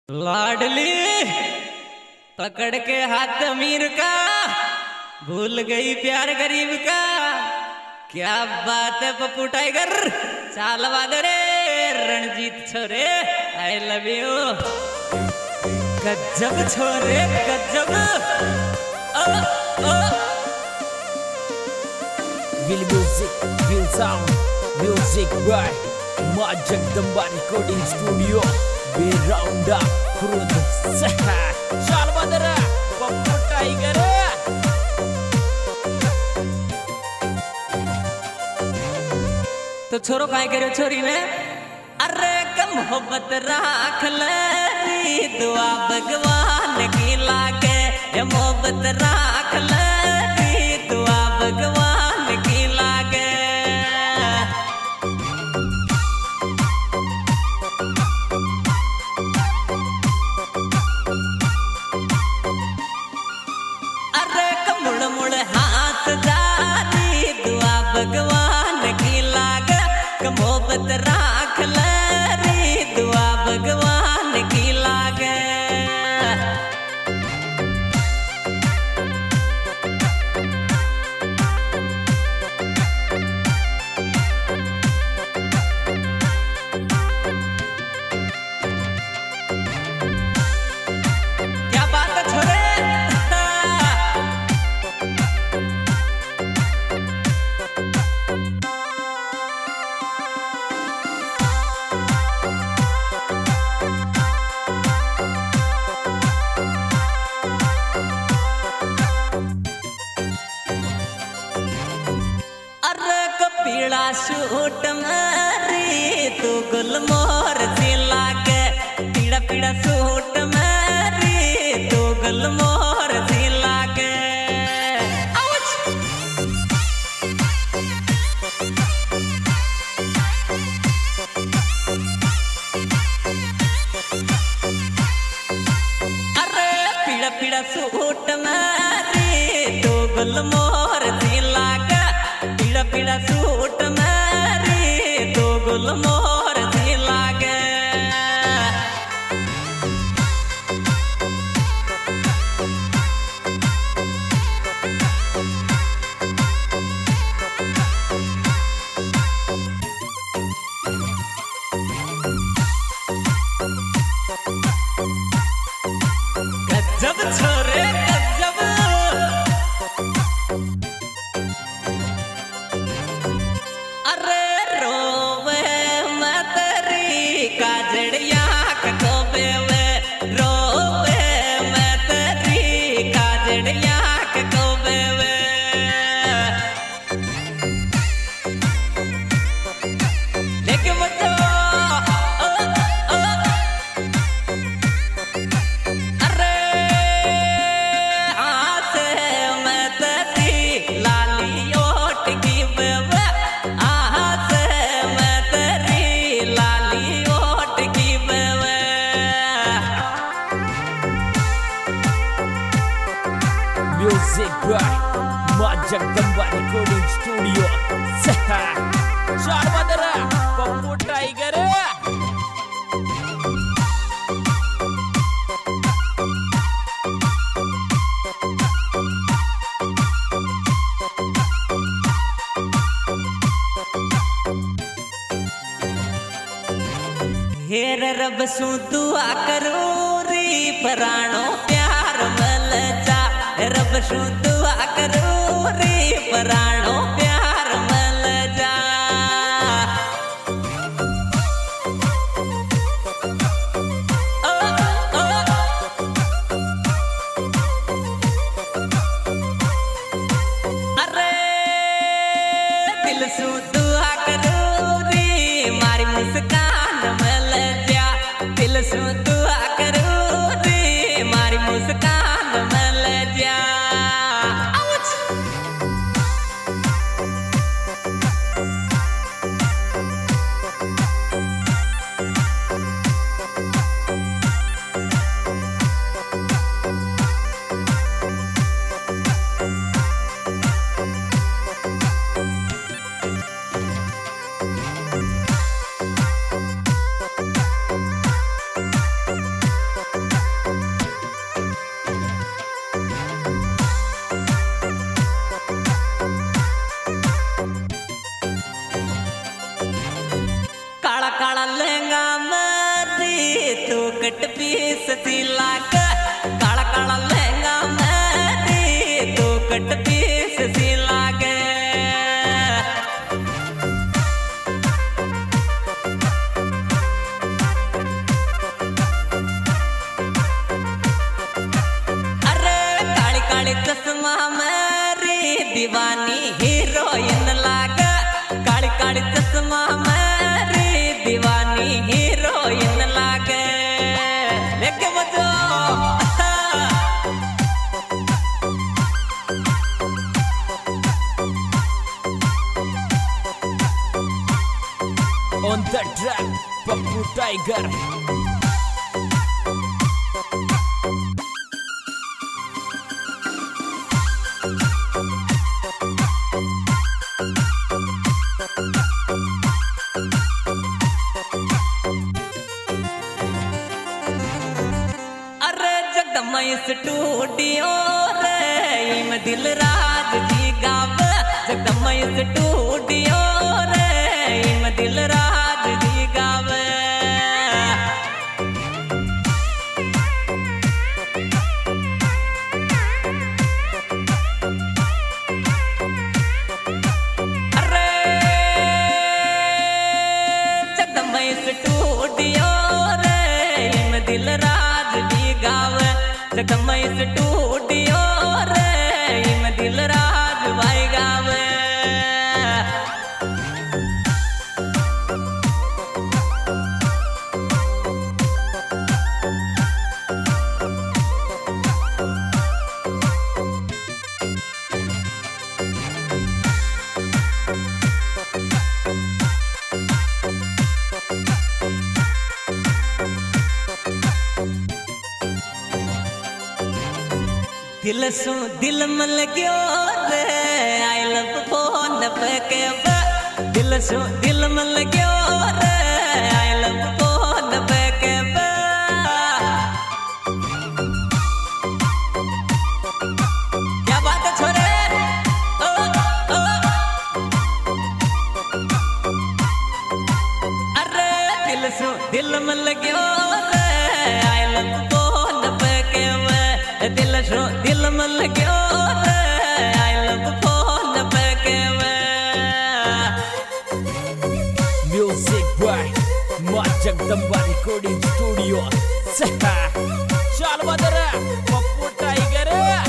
लाडली पकड़ के हाथ अमीर का, भूल गई प्यार गरीब का। क्या बात है पप्पू टाइगर, चाल वादरे रणजीत छोरे, आई लव यू। गजब छोरे गजब। Will music, will sound, music by Ma Jagdamba Recording Studio. We round up Khurud Chal Badara Pappu Tiger. तो छोरो काय करे छोरी ने, अरे कम मोहब्बत राख ले, दुआ भगवान की लागे। ये मोहब्बत राख ले, दुआ भगवान की लागे। अरे कमुड़ मुड़ हाथ जारी, दुआ भगवान की लागे। मोहब्बत राख ले, दुआ भगवान की लागे। क्या बात है छोरे। पीड़ा सूट मारी तू गुलमोहर सी लागे। पीड़ा पीड़ा सूट मारी तू गुलमोहर सी लागे। अरे पीड़ा पीड़ा सूट मारी तू गुलमोहर सी लागे। पीड़ा पीड़ा सूट मारी तो गुलमोहर सी लागे। गजब छोरे गजब। काजड़िया कटोबे वे रोबे, मैं तेरी काजड़िया कटोबे वे। लेकिन मुझे अरे हाथ मैं तेरी लाली ओट की बेवे। हाथ मैं तेरी लाली Music by Ma Jagdamba Recording Studio. Chal Badara Pappu Tiger. हेर रब सू दुआ करो री पराणो प्यार मल जा। रब सू दुआ करो री पराणो प्यार मल जा। ओ, ओ, अरे दिल सू दुआ करो री मारी मुस्कान मल जा। दिल सू दुआ करो री मारी मुस्कान मल जा। कट पीस सिला के काला काला लहंगा मेरी तू कट पीस सिला के अरे काली काली चश्मा मेरी दीवानी हीरोइन लागे काली काली चश्मा मेरी दीवानी हीरोइन लागे लेके बजो On the track, Pappu Tiger. अरे जगदम्बा स्टूडियो रे इम दिल राज जी गावे जगदम्बा स्टूडियो रे इम दिल राज जी गावे अरे जगदम्बा स्टूडियो रे इम दिल राज जी गावे जगदम्बा स्टूडियो रे इम दिल राज भाई गावे दिल सु दिल मल गयो रे आई लव फोन पे के दिल सु दिल मल गयो रे आई लव फोन पे के क्या बात है छोरे ओ, ओ। अरे दिल सु दिल मल गयो रे आई लव फोन पे के दिल सु दिल मल गयो रे आई लव फोन पे के Music by Jagdamba Recording Studio. Chal badara Pappu Tiger.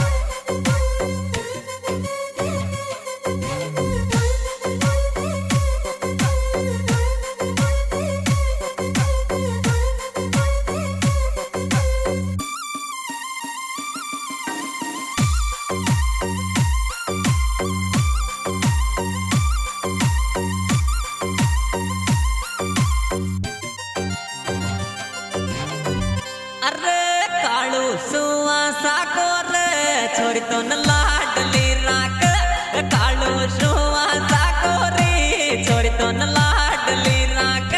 अरे कालू सुआ साको रे छोरी तो न लाडली राख कालू सुआ साको रे छोरी तो न लाडली राख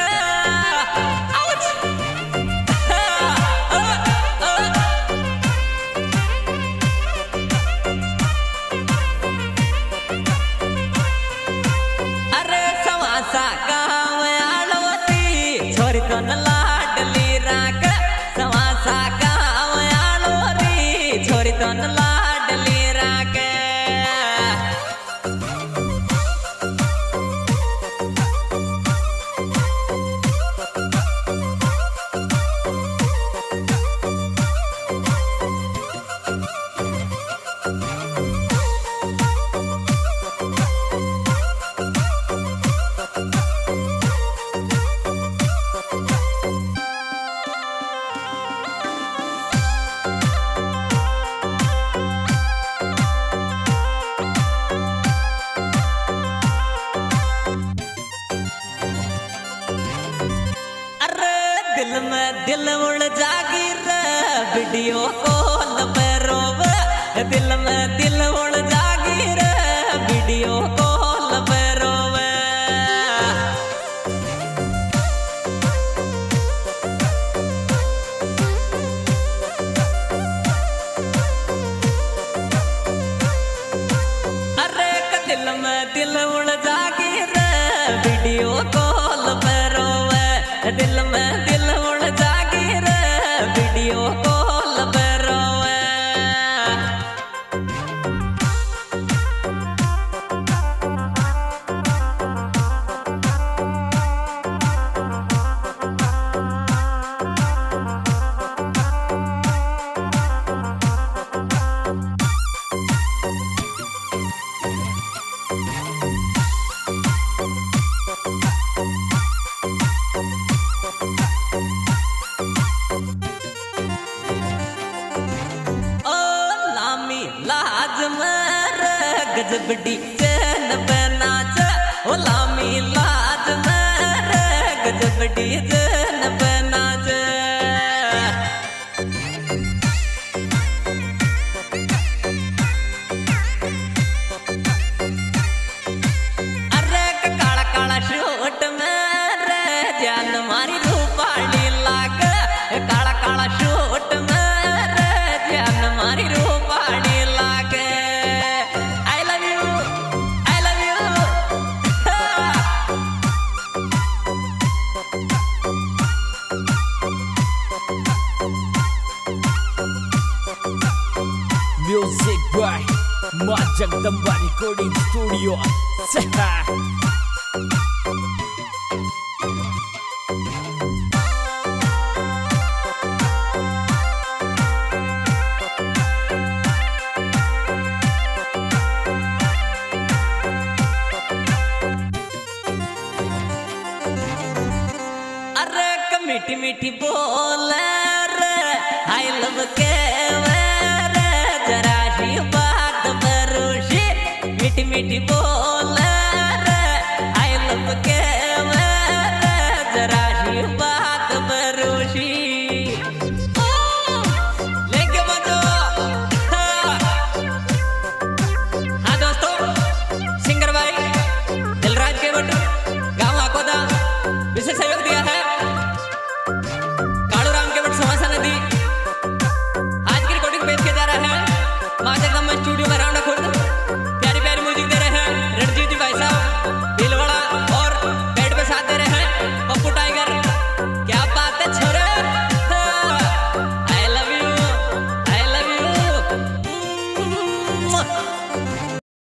अरे सवासा गाँव आलोती छोरी तो न लाडली राख सवासा गाँव आलोरी छोरी तो न लाडली राख दिल में दिल उड़ जागी रे वीडियो कॉल पे रोवे दिल में दिल उड़ जागी रे वीडियो कॉल पे रोवे अरे दिल में दिल उड़ जागी रे वीडियो कॉल पे रोवे दिल में दिल उड़ जागी रे लड़ियों को लबरोवे गजबड़ी चैन बनाच ओ लामी लाज मेरे गजबड़ी चैन बनाच अरे काला काला शोट मेरे जान मारी रूपाली लाग काला काला शोट मेरे जान मारी रूपाली लाग Music by Majagdamba Recording Studio. अरे मीठी मीठी बोल रे आई लव के मीठी मीठी बोल रे आई लव के जरा सी बात बरूशी लेके बजो। हाँ दोस्तों, सिंगर भाई दिलराज के बट गाँव आकोदा विशेष सहयोग दिया है।